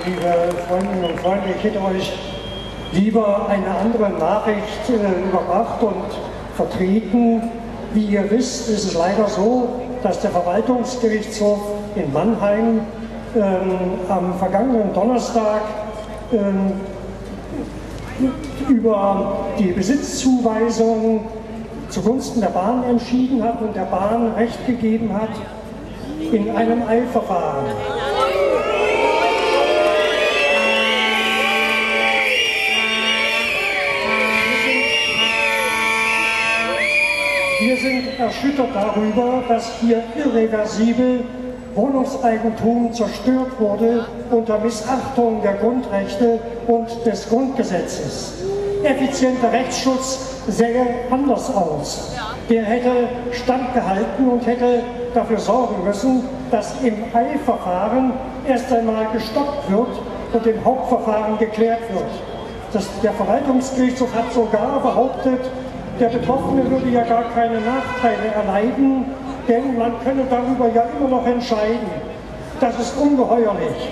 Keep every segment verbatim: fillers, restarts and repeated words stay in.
liebe Freundinnen und Freunde, ich hätte euch lieber eine andere Nachricht äh, überbracht und vertreten. Wie ihr wisst, ist es leider so, dass der Verwaltungsgerichtshof in Mannheim ähm, am vergangenen Donnerstag ähm, über die Besitzzuweisung zugunsten der Bahn entschieden hat und der Bahn Recht gegeben hat in einem Eilverfahren. Wir sind erschüttert darüber, dass hier irreversibel Wohnungseigentum zerstört wurde unter Missachtung der Grundrechte und des Grundgesetzes. Effizienter Rechtsschutz sähe anders aus. Der hätte standgehalten und hätte dafür sorgen müssen, dass im Eilverfahren erst einmal gestoppt wird und im Hauptverfahren geklärt wird. Das, der Verwaltungsgerichtshof hat sogar behauptet, der Betroffene würde ja gar keine Nachteile erleiden, denn man könne darüber ja immer noch entscheiden. Das ist ungeheuerlich.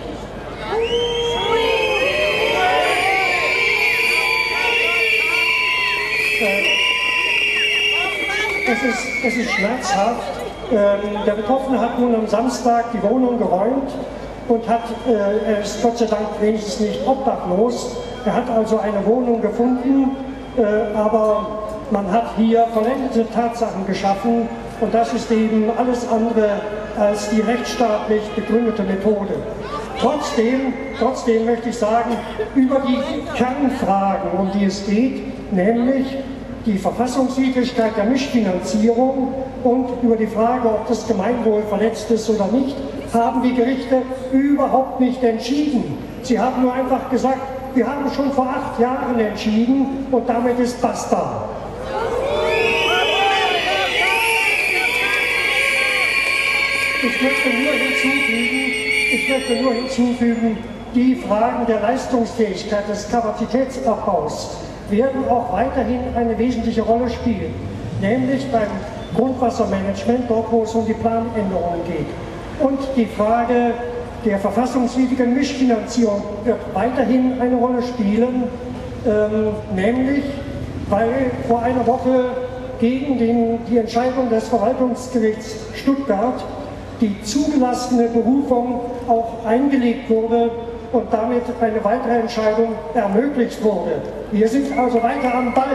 Es ist, es ist schmerzhaft. Der Betroffene hat nun am Samstag die Wohnung geräumt und hat, er ist Gott sei Dank wenigstens nicht obdachlos. Er hat also eine Wohnung gefunden, aber man hat hier vollendete Tatsachen geschaffen und das ist eben alles andere als die rechtsstaatlich begründete Methode. Trotzdem, trotzdem möchte ich sagen, über die Kernfragen, um die es geht, nämlich die Verfassungswidrigkeit der Mischfinanzierung und über die Frage, ob das Gemeinwohl verletzt ist oder nicht, haben die Gerichte überhaupt nicht entschieden. Sie haben nur einfach gesagt, wir haben schon vor acht Jahren entschieden und damit ist basta. Ich möchte nur hinzufügen, ich möchte nur hinzufügen, die Fragen der Leistungsfähigkeit, des Kapazitätsabbaus werden auch weiterhin eine wesentliche Rolle spielen, nämlich beim Grundwassermanagement, dort wo es um die Planänderungen geht. Und die Frage der verfassungswidrigen Mischfinanzierung wird weiterhin eine Rolle spielen, ähm, nämlich weil vor einer Woche gegen den, die Entscheidung des Verwaltungsgerichts Stuttgart die zugelassene Berufung auch eingelegt wurde und damit eine weitere Entscheidung ermöglicht wurde. Wir sind also weiter am Ball.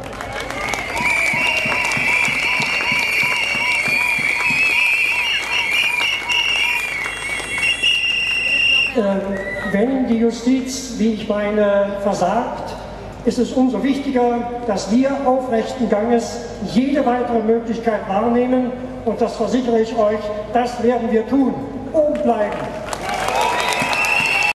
Ähm, wenn die Justiz, wie ich meine, versagt, ist es umso wichtiger, dass wir aufrechten Ganges jede weitere Möglichkeit wahrnehmen und das versichere ich euch, das werden wir tun. Oben bleiben.